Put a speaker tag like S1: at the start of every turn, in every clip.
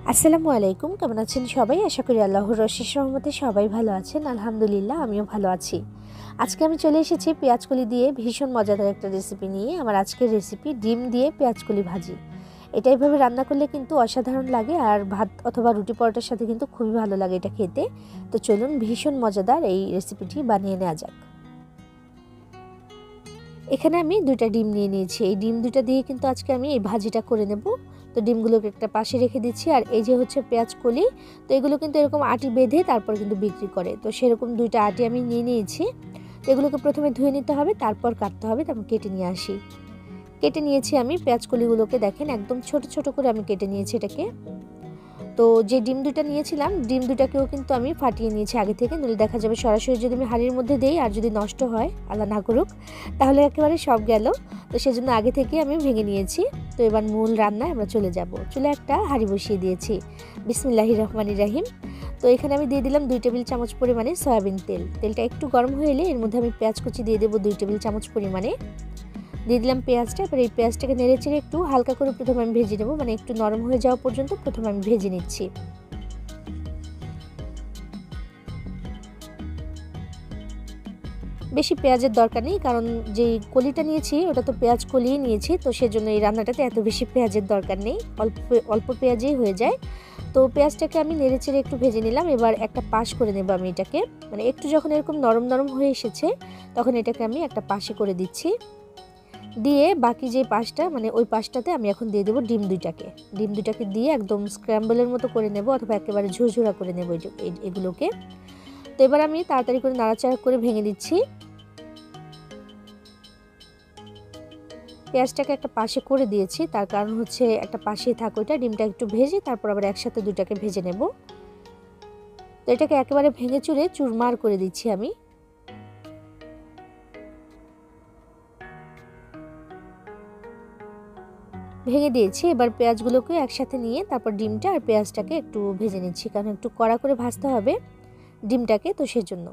S1: আসসালামু আলাইকুম, কেমন আছেন সবাই? আশা করি আল্লাহর অশেষ রহমতে সবাই ভালো আছেন। আলহামদুলিল্লাহ, আমিও ভালো আছি। আজকে আমি চলে এসেছি পেঁয়াজকলি দিয়ে ভীষণ মজাদার একটা রেসিপি নিয়ে। আমার আজকের রেসিপি ডিম দিয়ে পেঁয়াজকলি ভাজি। এটা এইভাবে রান্না করলে কিন্তু অসাধারণ লাগে, আর ভাত অথবা রুটি পরোটার সাথে কিন্তু খুবই ভালো লাগে এটা খেতে। তো চলুন ভীষণ মজাদার এই রেসিপিটি বানিয়ে নেওয়া যাক। এখানে আমি 2টা ডিম নিয়ে নিয়েছি। এই ডিম 2টা দিয়ে কিন্তু আজকে আমি এই ভাজিটা করে নেব। তো ডিমগুলোকে একটা পাশে রেখে দিচ্ছি। আর এই যে হচ্ছে পেঁয়াজ কলি, তো এগুলো কিন্তু এরকম আটি বেঁধে তারপর কিন্তু বিক্রি করে। তো সেরকম 2টা আটি আমি নিয়ে নিয়েছি। তো এগুলোকে প্রথমে ধুয়ে নিতে হবে, তারপর কাটতে হবে। তারপর কেটে নিয়ে আসি। কেটে নিয়েছি আমি পেঁয়াজ কলিগুলোকে, দেখেন একদম ছোট ছোট করে আমি কেটে নিয়েছি এটাকে। তো যে ডিম 2টা নিয়েছিলাম, ডিম 2টাকেও কিন্তু আমি ফাটিয়ে নিয়েছি আগে থেকে, নইলে দেখা যাবে সরাসরি যদি আমি হাঁড়ির মধ্যে দেই আর যদি নষ্ট হয়, আল্লাহ না করুক, তাহলে একেবারে সব গেল। তো সেজন্য আগে থেকে আমি ভেঙে নিয়েছি। তো এবার মূল রান্নায় আমরা চলে যাব। চুলে একটা হাঁড়ি বসিয়ে দিয়েছি। বিসমিল্লাহির রহমানির রহিম। তো এখানে আমি দিয়ে দিলাম 2 টেবিল চামচ পরিমাণে সয়াবিন তেল। তেলটা একটু গরম হয়ে এলে এর মধ্যে আমি পেঁয়াজ কুচি দিয়ে দেবো 2 টেবিল চামচ পরিমাণে। দিয়ে দিলাম পেঁয়াজটা। এবার এই পেঁয়াজটাকে নেড়ে চেড়ে একটু হালকা করে প্রথমে আমি ভেজে নেব, মানে একটু নরম হয়ে যাওয়া পর্যন্ত প্রথমে আমি ভেজে নিচ্ছি। বেশি পেঁয়াজের দরকার নেই, কারণ যে কলিটা নিয়েছি ওটা তো পেঁয়াজ কলিই নিয়েছি, তো সেজন্য এই রান্নাটাতে এত বেশি পেঁয়াজের দরকার নেই, অল্প অল্প পেঁয়াজেই হয়ে যায়। তো পেঁয়াজটাকে আমি নেড়ে চেড়ে একটু ভেজে নিলাম। এবার একটা পাশ করে নেব আমি এটাকে, মানে একটু যখন এরকম নরম নরম হয়ে এসেছে তখন এটাকে আমি একটা পাশে করে দিচ্ছি। দিয়ে বাকি যে পাশটা, মানে ওই পাশটাতে আমি এখন দিয়ে দেবো ডিম 2টাকে। ডিম 2টাকে দিয়ে একদম স্ক্র্যাম্বলের মতো করে নেব, অথবা একেবারে ঝুরঝুরা করে নেব এগুলোকে। তো এবার আমি তাড়াতাড়ি করে নাড়াচাড়া করে ভেঙে দিচ্ছি। পেঁয়াজটাকে একটা পাশে করে দিয়েছি, তার কারণ হচ্ছে একটা পাশেই থাক ওইটা, ডিমটা একটু ভেজে তারপর আবার একসাথে 2টাকে ভেজে নেব। তো এটাকে একেবারে ভেঙে চুরে চুরমার করে দিচ্ছি আমি। ভেঙে দিয়েছি। এবার পেঁয়াজগুলোকে একসাথে নিয়ে তারপর ডিমটা আর পেঁয়াজটাকে একটু ভেজে নিচ্ছি, কারণ একটু কড়া করে ভাজতে হবে ডিমটাকে, তো সেজন্য।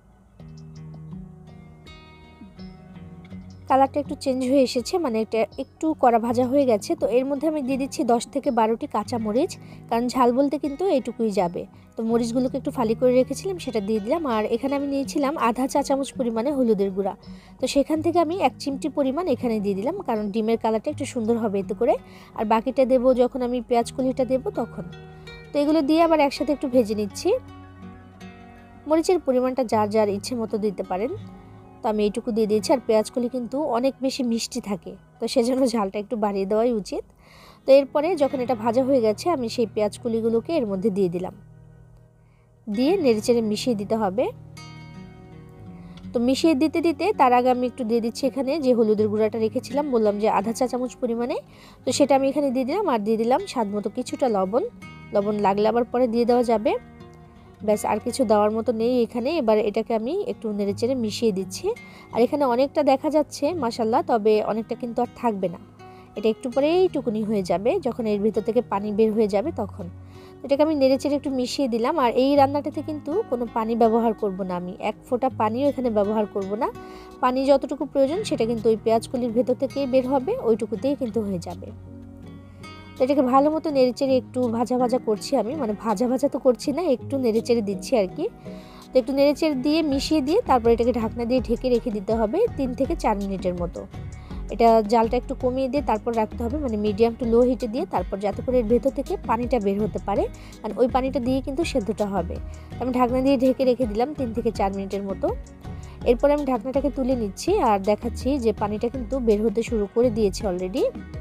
S1: কালারটা একটু চেঞ্জ হয়ে এসেছে, মানে এটা একটু কড়া ভাজা হয়ে গেছে। তো এর মধ্যে আমি দিয়ে দিচ্ছি 10 থেকে 12টি কাঁচা মরিচ, কারণ ঝাল বলতে কিন্তু এইটুকুই যাবে। তো মরিচগুলোকে একটু ফালি করে রেখেছিলাম, সেটা দিয়ে দিলাম। আর এখানে আমি নিয়েছিলাম আধা চা চামচ পরিমাণে হলুদের গুঁড়া। তো সেখান থেকে আমি 1 চিমটি পরিমাণ এখানে দিয়ে দিলাম, কারণ ডিমের কালারটা একটু সুন্দর হবে এতে করে। আর বাকিটা দেবো যখন আমি পেঁয়াজ কলিটা দেবো তখন। তো এগুলো দিয়ে আবার একসাথে একটু ভেজে নিচ্ছি। মরিচের পরিমাণটা যার যার ইচ্ছে মতো দিতে পারেন। তো আমি এইটুকু দিয়ে দিয়েছি। আর পেঁয়াজকলি কিন্তু অনেক বেশি মিষ্টি থাকে, তো সেজন্য ঝালটা একটু বাড়িয়ে দেওয়াই উচিত। তো এরপরে যখন এটা ভাজা হয়ে গেছে আমি সেই পেঁয়াজকলিগুলোকে এর মধ্যে দিয়ে দিলাম, দিয়ে নেড়েচেড়ে মিশিয়ে দিতে হবে। তো মিশিয়ে দিতে দিতে তার আগে আমি একটু দিয়ে দিচ্ছি এখানে যে হলুদের গুঁড়াটা রেখেছিলাম, বললাম যে আধা চা চামচ পরিমাণে, তো সেটা আমি এখানে দিয়ে দিলাম। আর দিয়ে দিলাম স্বাদ মতো কিছুটা লবণ। লবণ লাগলে আবার পরে দিয়ে দেওয়া যাবে। ব্যাস, আর কিছু দেওয়ার মতো নেই এখানে। এবার এটাকে আমি একটু নেড়েচেড়ে মিশিয়ে দিচ্ছি। আর এখানে অনেকটা দেখা যাচ্ছে মাশাল্লাহ, তবে অনেকটা কিন্তু আর থাকবে না। এটা একটু পরেই টুকুনি হয়ে যাবে, যখন এর ভিতর থেকে পানি বের হয়ে যাবে তখন। এটাকে আমি নেড়েচেড়ে একটু মিশিয়ে দিলাম। আর এই রান্নাটাতে কিন্তু কোনো পানি ব্যবহার করব না, আমি এক ফোঁটা পানিও এখানে ব্যবহার করব না। পানি যতটুকু প্রয়োজন সেটা কিন্তু ওই পেঁয়াজকলির ভেতর থেকেই বের হবে, ওইটুকুতেই কিন্তু হয়ে যাবে। তো এটাকে ভালো মতো নেড়েচেড়ে একটু ভাজা ভাজা করছি আমি, মানে ভাজা ভাজা তো করছি না, একটু নেড়েচেড়ে দিচ্ছি আর কি। তো একটু নেড়েচেড়ে দিয়ে মিশিয়ে দিয়ে তারপর এটাকে ঢাকনা দিয়ে ঢেকে রেখে দিতে হবে 3 থেকে 4 মিনিটের মতো। এটা জালটা একটু কমিয়ে দিয়ে তারপর রাখতে হবে, মানে মিডিয়াম টু লো হিটে দিয়ে, তারপর যাতে করে এর ভেতর থেকে পানিটা বের হতে পারে, আর ওই পানিটা দিয়ে কিন্তু সেদ্ধটা হবে। আমি ঢাকনা দিয়ে ঢেকে রেখে দিলাম 3 থেকে 4 মিনিটের মতো। এরপর আমি ঢাকনাটাকে তুলে নিচ্ছি আর দেখাচ্ছি যে পানিটা কিন্তু বের হতে শুরু করে দিয়েছে অলরেডি।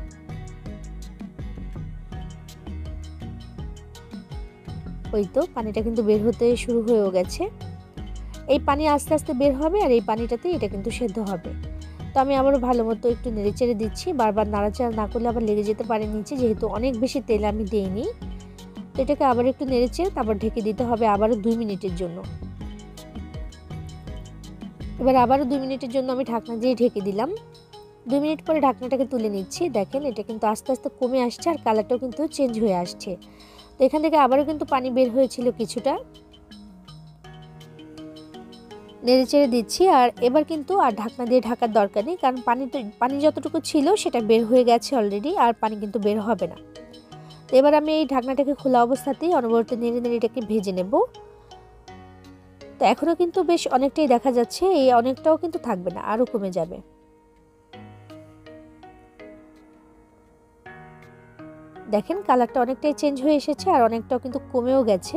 S1: ওই তো পানিটা কিন্তু বের হতে শুরু হয়েও গেছে। এই পানি আস্তে আস্তে বের হবে, আর এই পানিটাতে এটা কিন্তু সেদ্ধ হবে। তো আমি আবারও ভালো মতো একটু নেড়েচেড়ে দিচ্ছি, বারবার নাড়াচাড়া না করলে আবার লেগে যেতে পারে নিচে, যেহেতু অনেক বেশি তেল আমি দেইনি। তো এটাকে আবার একটু নেড়েচেড়ে তারপর ঢেকে দিতে হবে আবারও 2 মিনিটের জন্য। এবার আবারও 2 মিনিটের জন্য আমি ঢাকনা দিয়ে ঢেকে দিলাম। 2 মিনিট পরে ঢাকনাটাকে তুলে নিচ্ছি। দেখেন এটা কিন্তু আস্তে আস্তে কমে আসছে, আর কালারটাও কিন্তু চেঞ্জ হয়ে আসছে। তো এখান থেকে আবারও কিন্তু পানি বের হয়েছিল কিছুটা। নেড়েচেড়ে দিচ্ছি। আর এবার কিন্তু আর ঢাকনা দিয়ে ঢাকার দরকার নেই, কারণ পানি যতটুকু ছিল সেটা বের হয়ে গেছে অলরেডি, আর পানি কিন্তু বের হবে না। তো এবার আমি এই ঢাকনাটাকে খোলা অবস্থাতেই অনবরত নেড়ে নেড়ে এটাকে ভেজে নেব। তো এখনও কিন্তু বেশ অনেকটাই দেখা যাচ্ছে, এই অনেকটাও কিন্তু থাকবে না, আরও কমে যাবে। দেখেন কালারটা অনেকটাই চেঞ্জ হয়ে এসেছে আর অনেকটাও কিন্তু কমেও গেছে,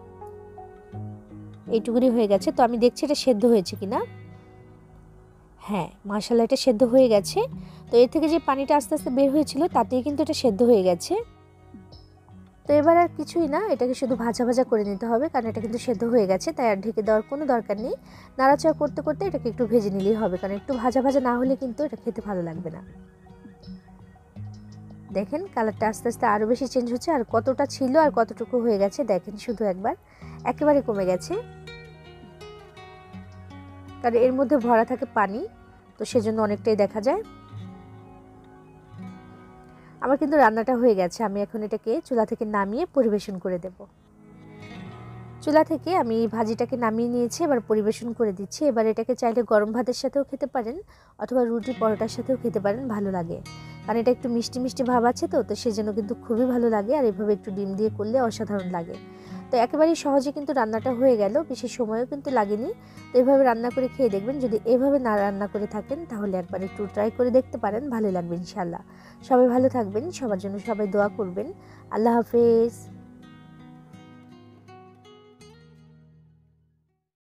S1: এইটুকুনি হয়ে গেছে। তো আমি দেখছি এটা সেদ্ধ হয়েছে কিনা। হ্যাঁ মাশাআল্লাহ এটা সেদ্ধ হয়ে গেছে। তো এর থেকে যে পানিটা আস্তে আস্তে বের হয়েছিল তাতেই কিন্তু এটা সেদ্ধ হয়ে গেছে। তো এবার আর কিছুই না, এটাকে শুধু ভাজা ভাজা করে নিতে হবে, কারণ এটা কিন্তু সেদ্ধ হয়ে গেছে, তাই আর ঢেকে দেওয়ার কোনো দরকার নেই। নাড়াচাড়া করতে করতে এটাকে একটু ভেজে নিলেই হবে, কারণ একটু ভাজা ভাজা না হলে কিন্তু এটা খেতে ভালো লাগবে না। দেখেন কালারটা আস্তে আস্তে আরও বেশি চেঞ্জ হচ্ছে, আর কতটা ছিল আর কতটুকু হয়ে গেছে দেখেন শুধু একবার, একেবারে কমে গেছে, কারণ এর মধ্যে ভরা থাকে পানি, তো সেজন্য অনেকটাই দেখা যায়। আমার কিন্তু রান্নাটা হয়ে গেছে, আমি এখন এটাকে চুলা থেকে নামিয়ে পরিবেশন করে দেব। চুলা থেকে আমি ভাজিটাকে নামিয়ে নিয়েছি, এবার পরিবেশন করে দিচ্ছি। এবার এটাকে চাইলে গরম ভাতের সাথেও খেতে পারেন অথবা রুটি পরোটার সাথেও খেতে পারেন, ভালো লাগে, কারণ এটা একটু মিষ্টি মিষ্টি ভাব আছে, তো সেজন্য কিন্তু খুবই ভালো লাগে। আর এভাবে একটু ডিম দিয়ে করলে অসাধারণ লাগে। তো একেবারেই সহজে কিন্তু রান্নাটা হয়ে গেল, বেশি সময়ও কিন্তু লাগেনি। তো এভাবে রান্না করে খেয়ে দেখবেন, যদি এভাবে না রান্না করে থাকেন তাহলে একবার একটু ট্রাই করে দেখতে পারেন, ভালো লাগবে ইনশাল্লাহ। সবাই ভালো থাকবেন, সবার জন্য সবাই দোয়া করবেন। আল্লাহ হাফেজ।